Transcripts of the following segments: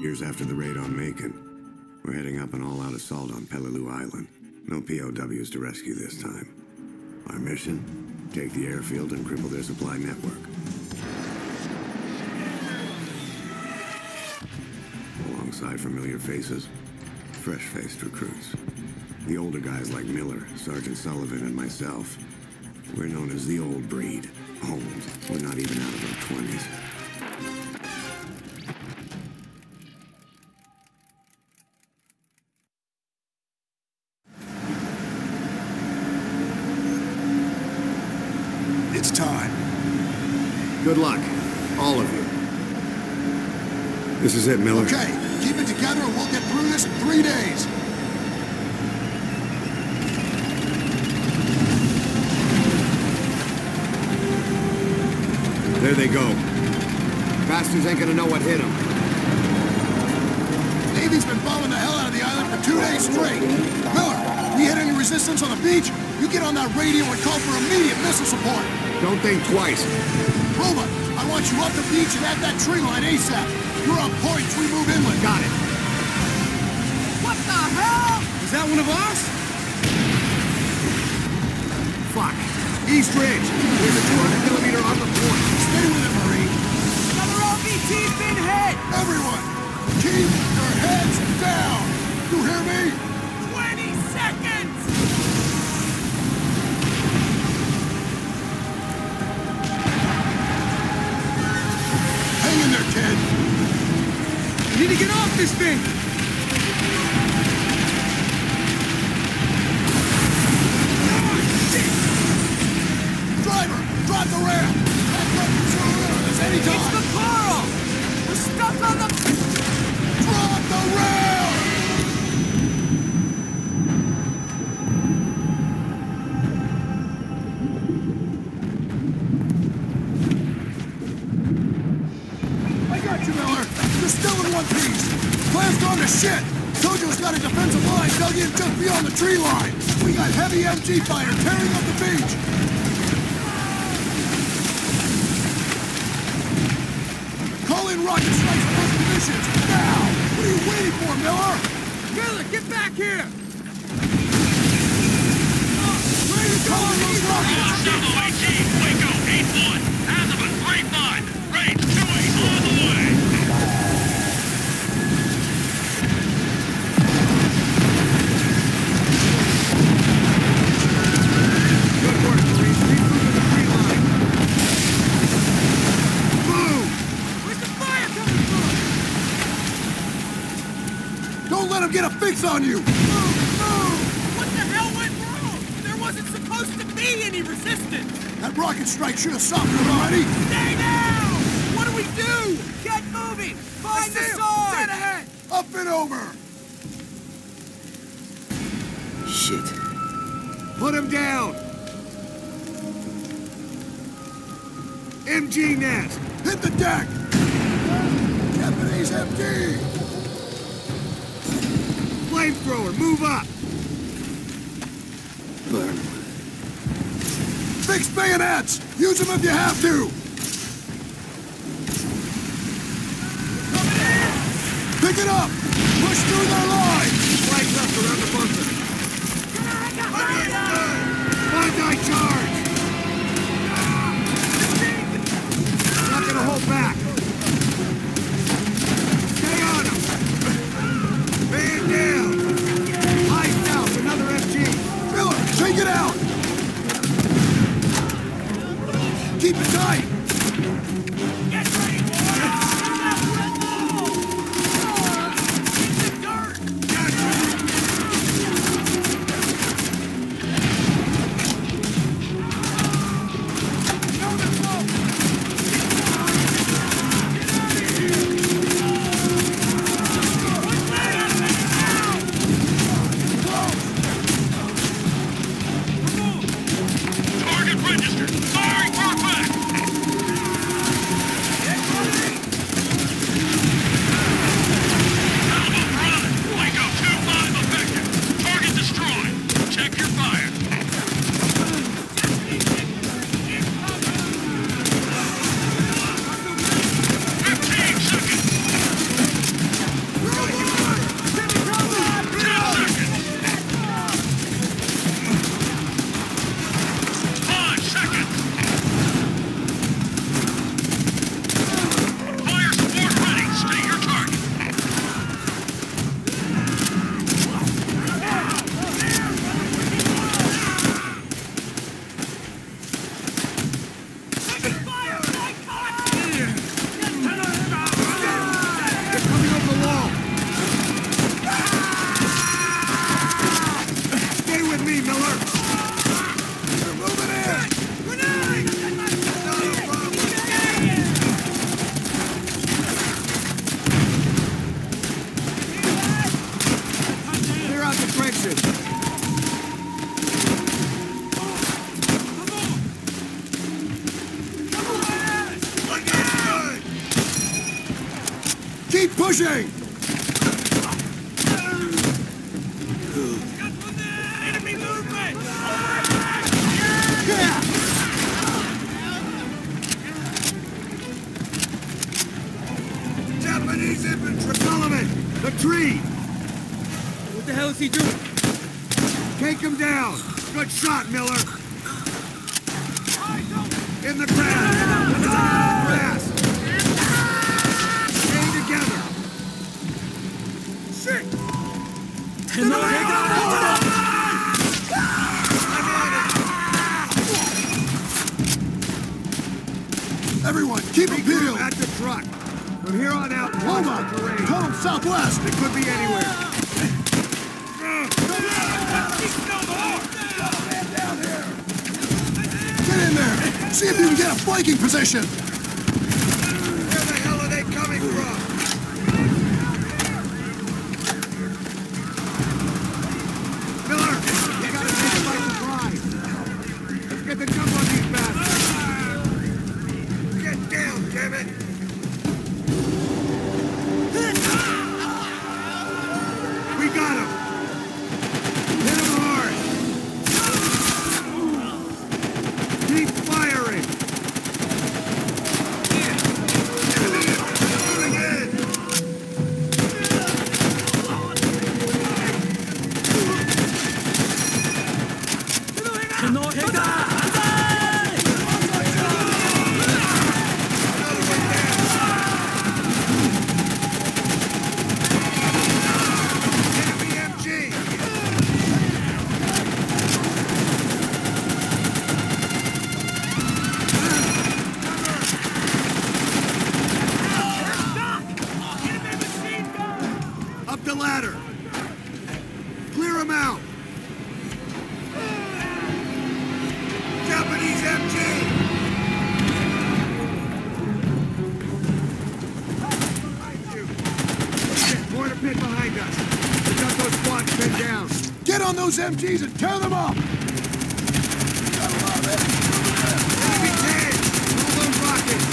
Years after the raid on Macon, we're heading up an all-out assault on Peleliu Island. No POWs to rescue this time. Our mission? Take the airfield and cripple their supply network. Alongside familiar faces, fresh-faced recruits. The older guys like Miller, Sergeant Sullivan, and myself. We're known as the old breed. Old. We're not even out of our 20s. It's time. Good luck, all of you. This is it, Miller. Okay, keep it together and we'll get through this in 3 days. There they go. Bastards ain't gonna know what hit them. Navy's been bombing the hell out of the island for 2 days straight. Miller, we hit any resistance on the beach? You get on that radio and call for immediate missile support. Don't think twice. Roma, I want you up the beach and at that tree line ASAP. You're on point as we move inland. Got it. What the hell? Is that one of ours? Fuck. East Ridge. There's a 200-millimeter on the point. Stay with it, Marine. Another OVT's been hit! Everyone, keep your heads down. You hear me? 20 seconds! Hang in there, kid. We need to get off this thing! Driver, drop the rail! That weapon's over us anytime! It's the Coral! We're stuck on the... Drop the rail! I got you, Miller! You're still in one piece! Plan's gone to shit! Tojo's got a defensive line dug in just beyond the tree line! We got heavy MG fighter tearing up the beach! Call in rocket strikes for those positions! Now! What are you waiting for, Miller? Miller, get back here! Where are you calling those rockets? WAT, Waco, 8-1. Azimuth, 3-5. Range 2-8 on the way. Good work, Marines. Keep moving the tree line. Move! Where's the fire coming from? Don't let him get a fix on you! What the hell went wrong? There wasn't supposed to be any resistance! That rocket strike should have stopped it already! Stay down! What do we do? Get moving! Find the sword! Dead ahead! Up and over! Shit. Put him down! MG nest! Hit the deck! Japanese MG! Flamethrower, move up! Burn. Fix bayonets! Use them if you have to! Pick it up! Push through their line! Flags up around the bunker. One-die charge! Not gonna hold back. Stay on him! Man down! Lights out, another MG! Miller, take it out! Keep it tight! Get ready, boys! Keep pushing! Enemy movement! Yeah! Japanese infantry! Sullivan! The tree! What the hell is he doing? Take him down! Good shot, Miller! In the grass! In the grass! Stay together! Shit! Everyone, keep them peeled! At the truck! From here on out, Hold on! Tell them southwest! It could be anywhere. Get in there! See if you can get a flanking position! Where the hell are they coming from? Miller, you gotta take it by surprise. Let's get the jump on these bastards. Get down, damn it! We got him! Hit him hard! Keep firing! Moving in! Enemy MG! Up the ladder! Clear him out! Japanese MG! Behind you! Corner pit behind us! We got those squads pinned down! Get on those MGs and tear them up! Enemy tanks! Roll those rockets!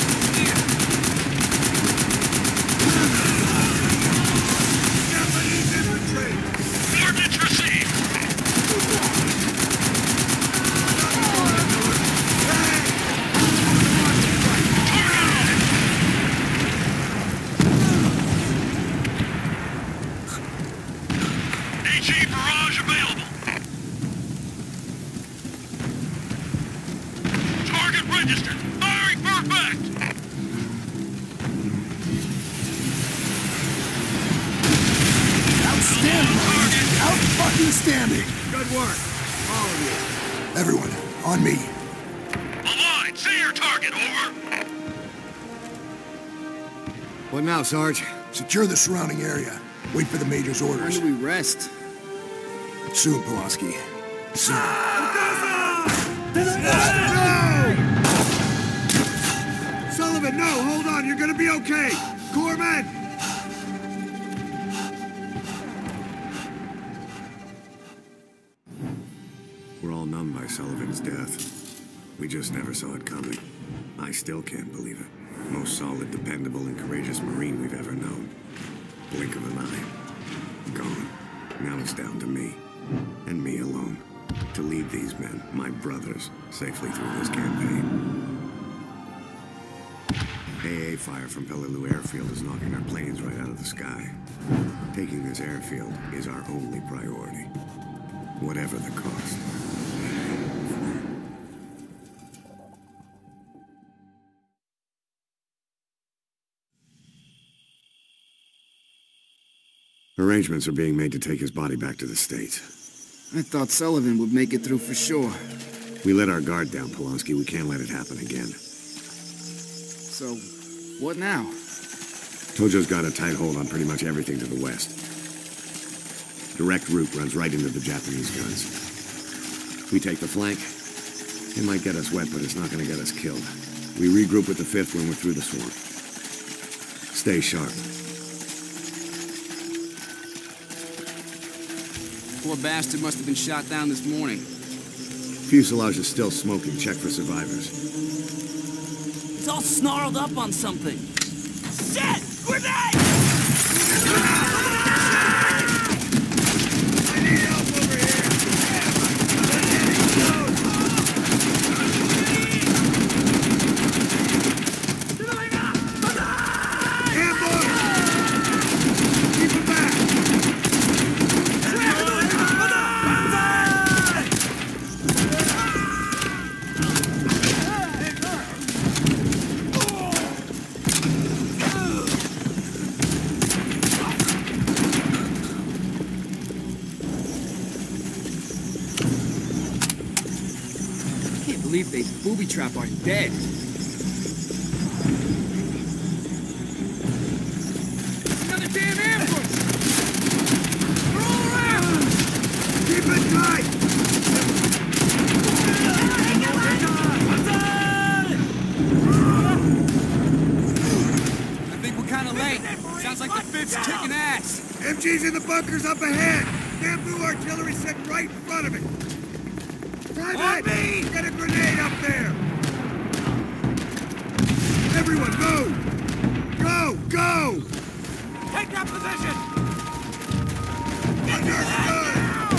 Japanese infantry! Coordinates received. HE barrage available. Target registered. Firing perfect. Outstanding! Out-fucking-standing! Good work, all of you. Everyone, on me. Align. See your target. Over. What now, Sarge? Secure the surrounding area. Wait for the Major's orders. we rest? Soon, Pulaski. Soon. No! Sullivan, no! Hold on, you're gonna be okay! Corpsman! We're all numb by Sullivan's death. We just never saw it coming. I still can't believe it. Most solid, dependable, and courageous Marine we've ever known. Blink of an eye. Gone. Now it's down to me. And me alone. To lead these men, my brothers, safely through this campaign. AA fire from Peleliu airfield is knocking our planes right out of the sky. Taking this airfield is our only priority. Whatever the cost. Arrangements are being made to take his body back to the States. I thought Sullivan would make it through for sure. We let our guard down, Pulaski. We can't let it happen again. So, what now? Tojo's got a tight hold on pretty much everything to the west. Direct route runs right into the Japanese guns. We take the flank. It might get us wet, but it's not going to get us killed. We regroup with the 5th when we're through the swamp. Stay sharp. Poor bastard must have been shot down this morning. Fuselage is still smoking. Check for survivors. He's all snarled up on something. Shit! Grenade! believe they booby-trap our dead. Another damn ambush! We're all around! Keep it tight! I think we're kinda late. Sounds like the fifth's kicking ass. MG's in the bunkers up ahead! Bamboo artillery set right in front of it! Private! Get a grenade up there! Everyone, go! Go! Go! Take that position! Understood!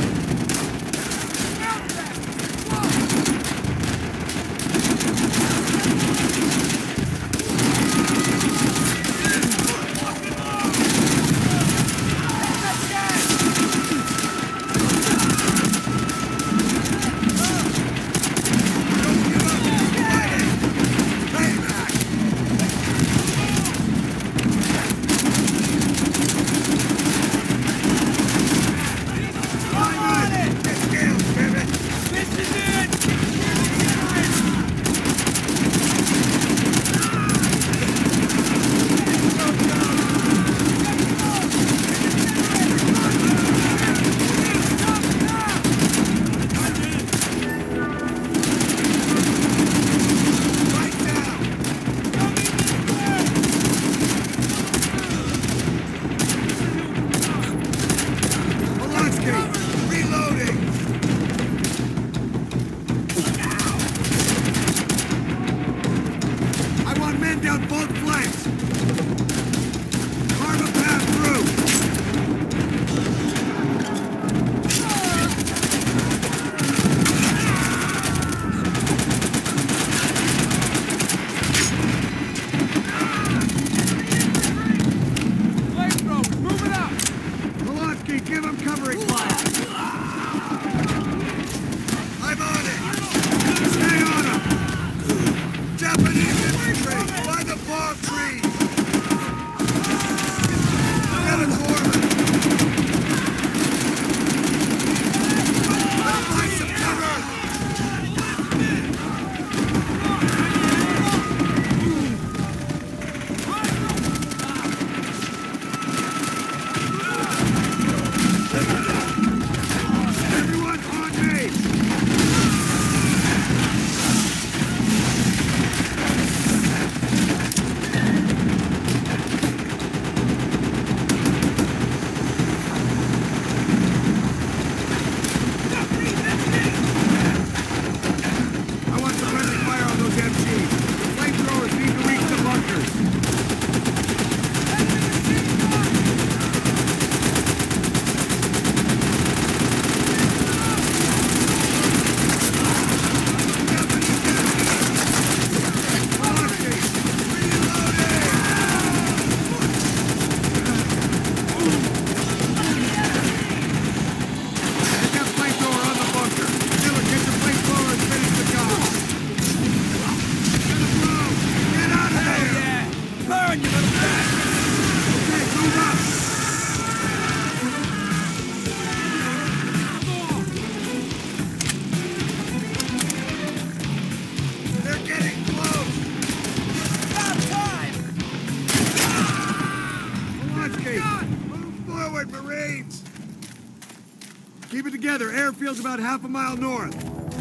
Keep it together. Airfield's about half a mile north.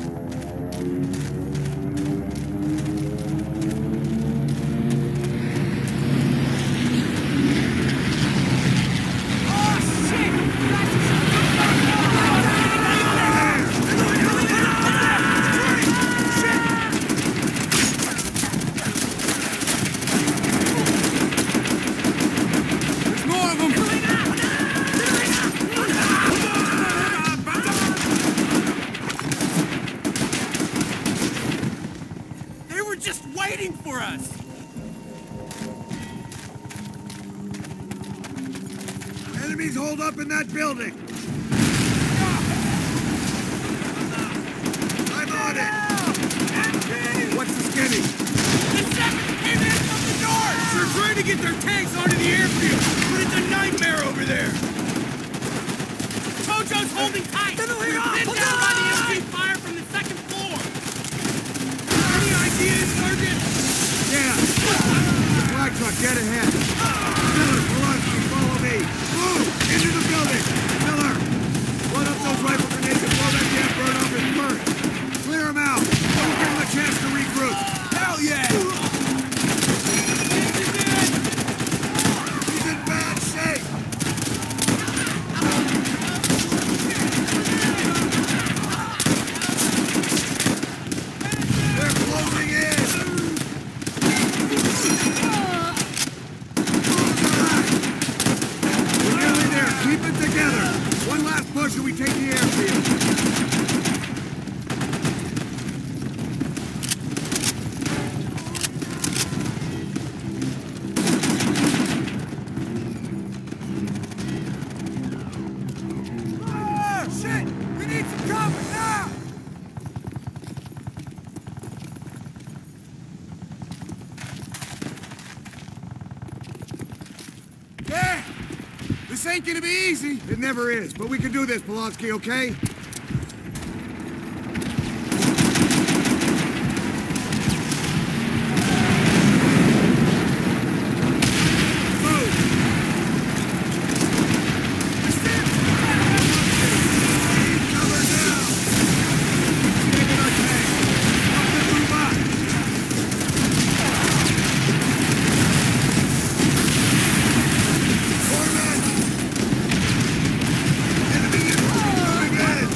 Enemies hold up in that building! I'm on it! What's the skinny? The seconds came in from the north! They're trying to get their tanks onto the airfield, but it's a nightmare over there! Tojo's holding tight! We're pinned down by the MG fire from the second floor! Keep it together. One last push and we take the airfield. This ain't gonna be easy. It never is, but we can do this, Peleliu, okay? Enemy is moving ahead!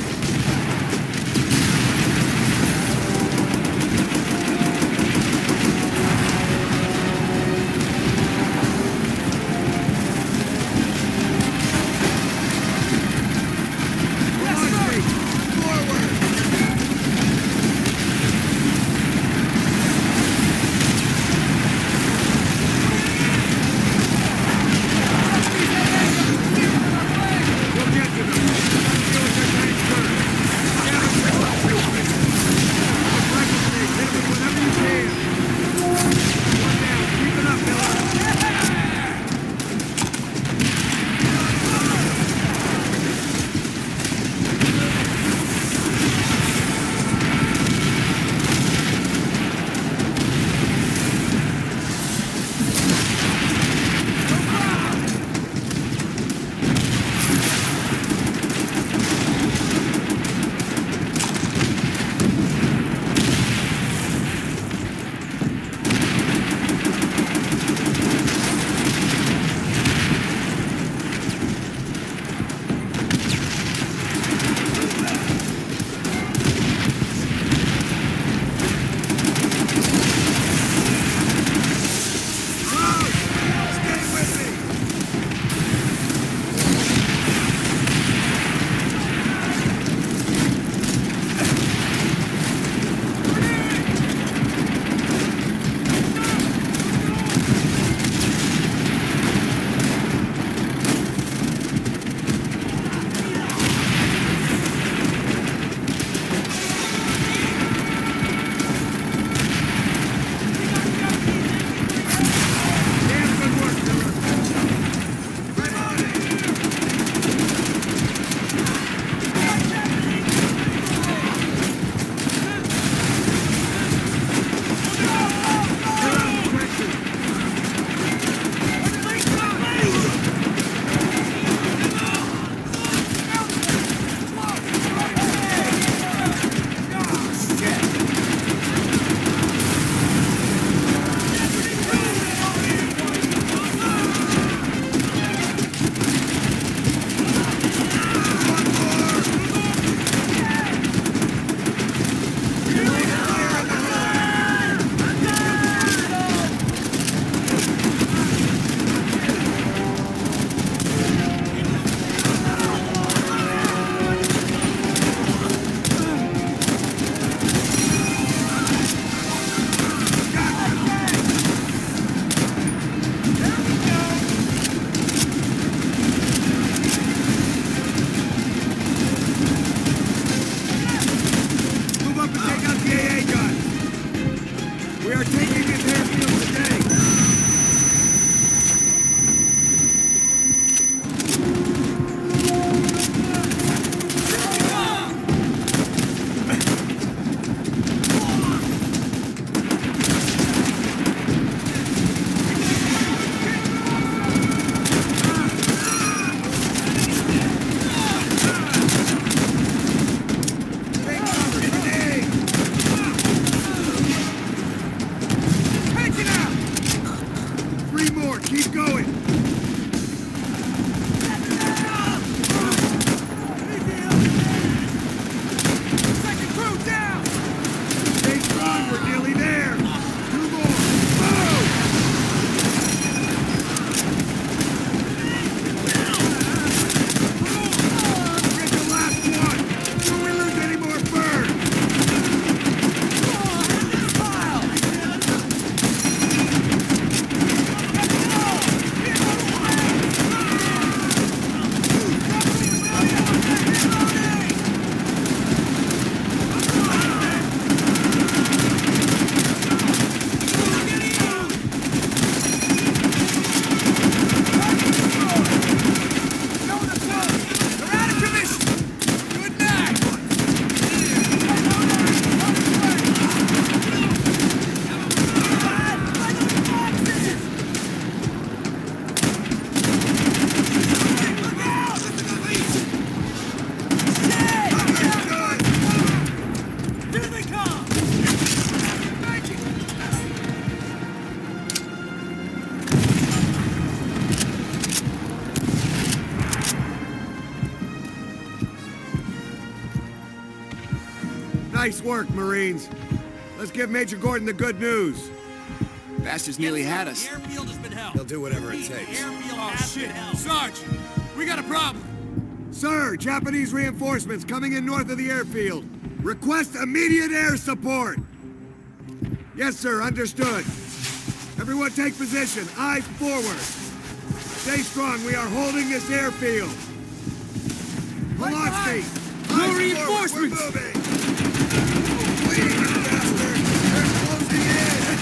Nice work, Marines. Let's give Major Gordon the good news. Bastards nearly had us. The airfield has been held. They'll do whatever it The takes. airfield Oh, has shit. been held. Sarge, we got a problem. Sir, Japanese reinforcements coming in north of the airfield. Request immediate air support. Yes, sir, understood. Everyone take position. Eyes forward. Stay strong. We are holding this airfield. Velocity. No reinforcements. We're moving. Bleeding, you bastard. They're closing in.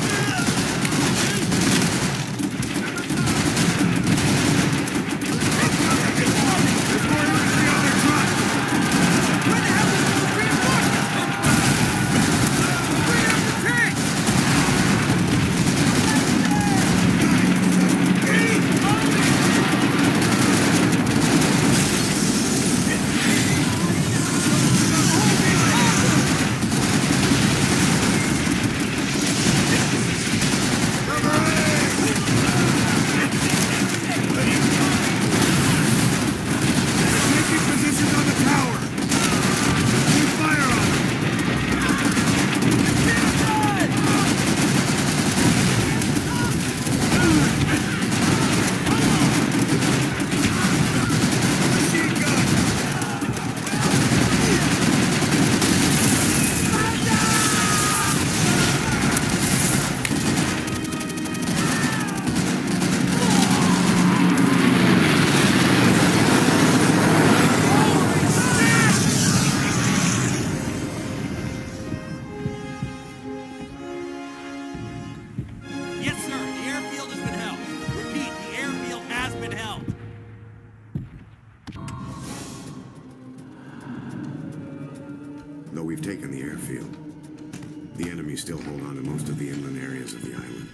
Though we've taken the airfield, the enemy still hold on to most of the inland areas of the island.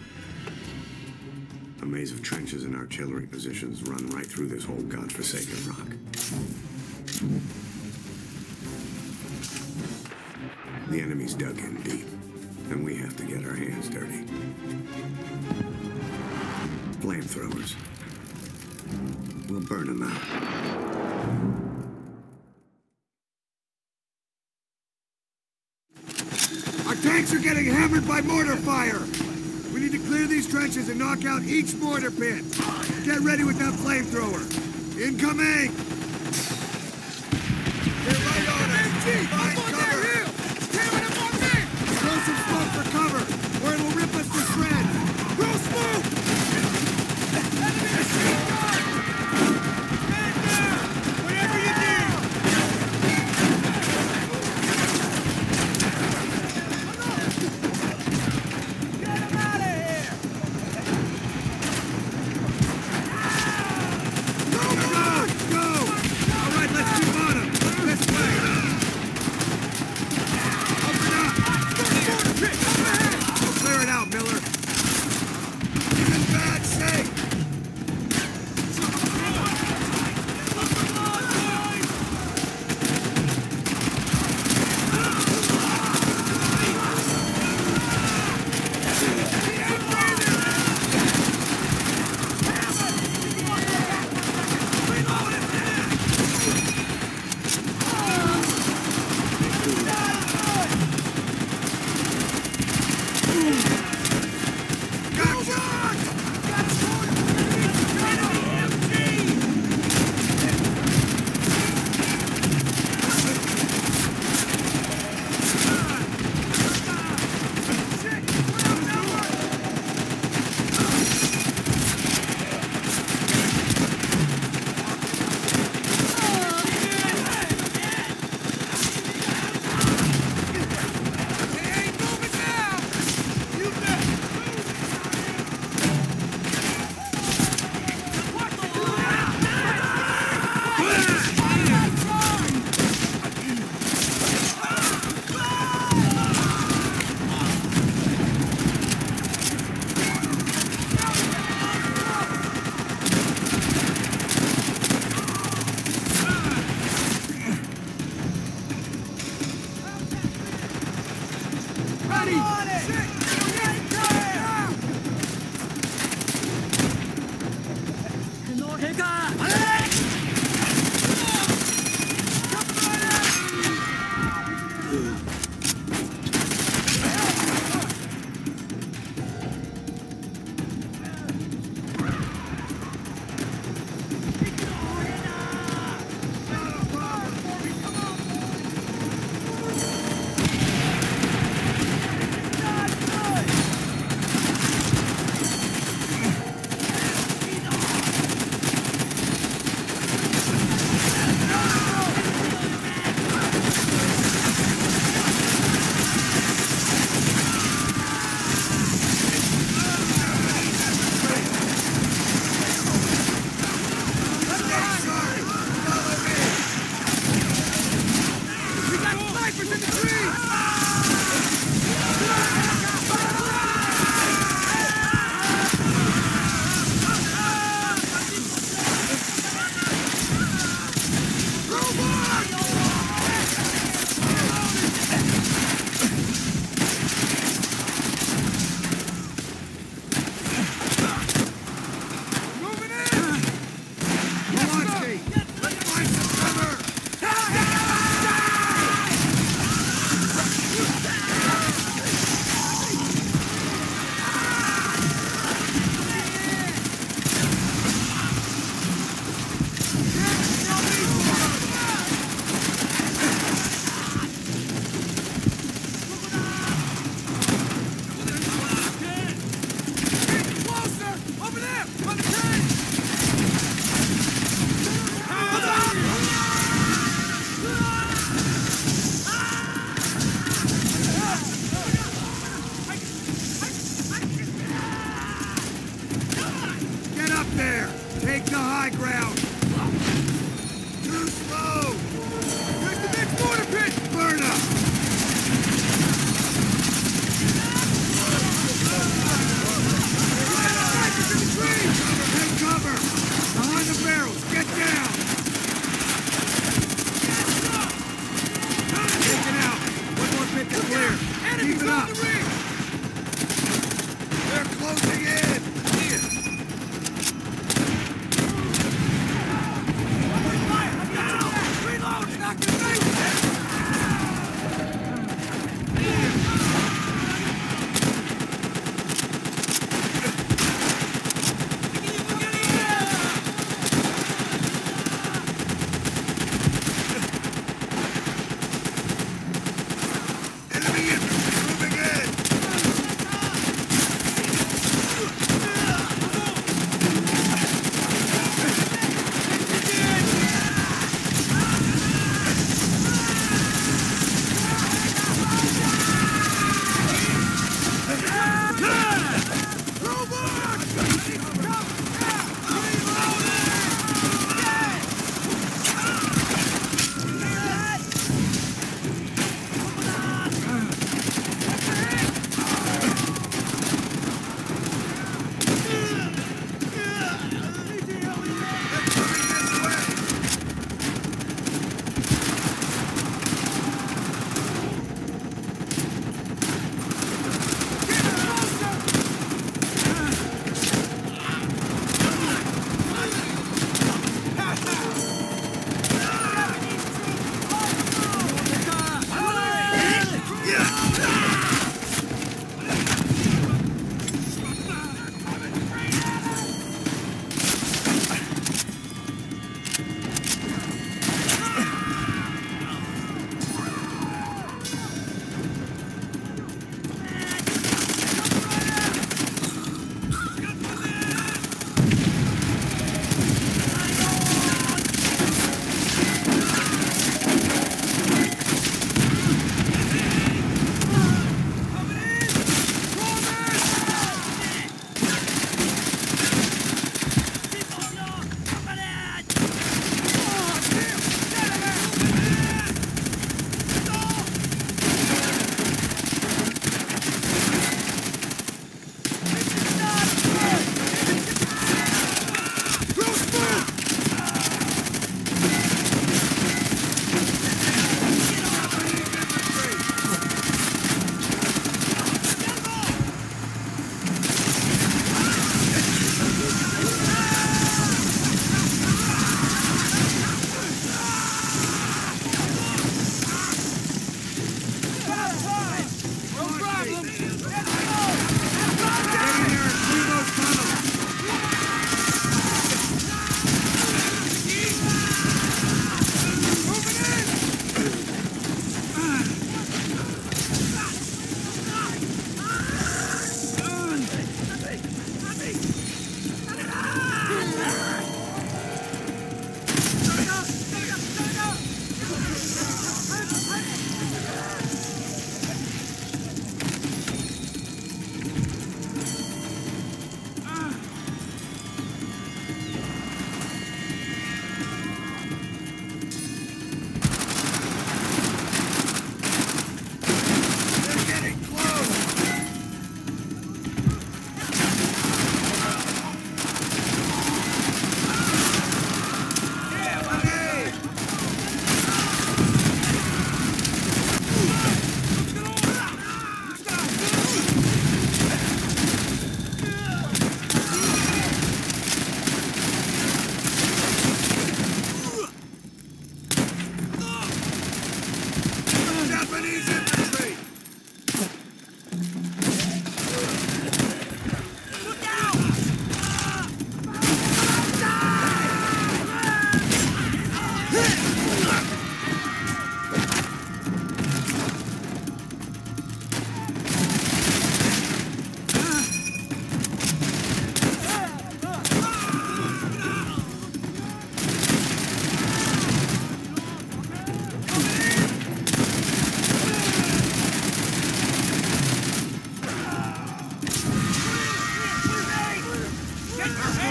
A maze of trenches and artillery positions run right through this whole godforsaken rock. The enemy's dug in deep, and we have to get our hands dirty. Flamethrowers. We'll burn them out. Our tanks are getting hammered by mortar fire! We need to clear these trenches and knock out each mortar pit. Get ready with that flamethrower. Incoming! Get right on it! Find cover! Throw some smoke for cover, or it'll rip us to shreds! Throw smoke! Whatever you need. Get him out of here! Go! All right, let's keep on him. This way. Open up. We'll clear it out, Miller. He's in bad shape. there! Take the high ground! Too slow! There's the next mortar pit! Burn up! Take cover! Behind the barrels! Get down! Take it out! One more pit to clear! Keep it up! They're closing in! Reload! Knock the face!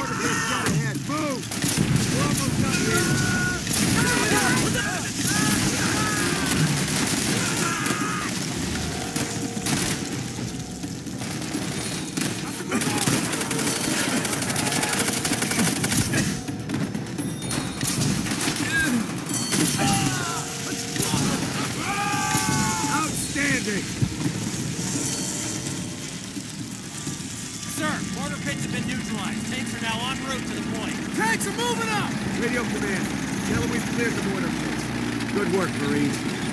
mortar pits dead ahead. Move! We're almost done here. Outstanding! Sir, mortar pits have been neutralized. Tanks are now en route to the point. Tanks are moving up! Radio command. Tell them we've cleared the mortar pits. Good work, Marines.